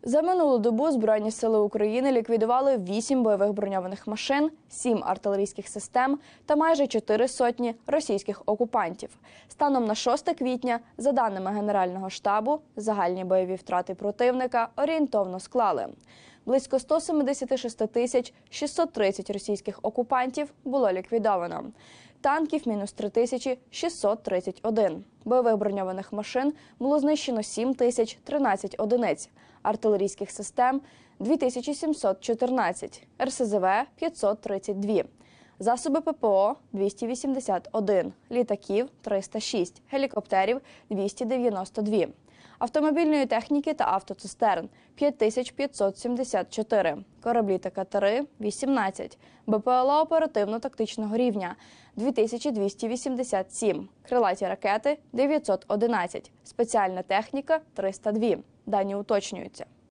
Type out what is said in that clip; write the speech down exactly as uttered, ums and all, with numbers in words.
За минулу добу Збройні сили України ліквідували вісім бойових броньованих машин, сім артилерійських систем та майже чотири сотні російських окупантів. Станом на шосте квітня, за даними Генерального штабу, загальні бойові втрати противника орієнтовно склали. Близько ста сімдесяти шести тисяч шістсот тридцять російських окупантів було ліквідовано. Танків – мінус три тисячі шістсот тридцять один. Бойових броньованих машин було знищено сім тисяч тринадцять одиниць. Артилерійських систем – дві тисячі сімсот чотирнадцять. ер ес зе ве – п'ятсот тридцять два. Засоби пе пе о – двісті вісімдесят один. Літаків – триста шість. Гелікоптерів – двісті дев'яносто два. Автомобільної техніки та автоцистерн – п'ять тисяч п'ятсот сімдесят чотири, кораблі та катери – вісімнадцять, бе пе ел а оперативно-тактичного рівня – дві тисячі двісті вісімдесят сім, крилаті ракети – дев'ятсот одинадцять, спеціальна техніка – триста два. Дані уточнюються.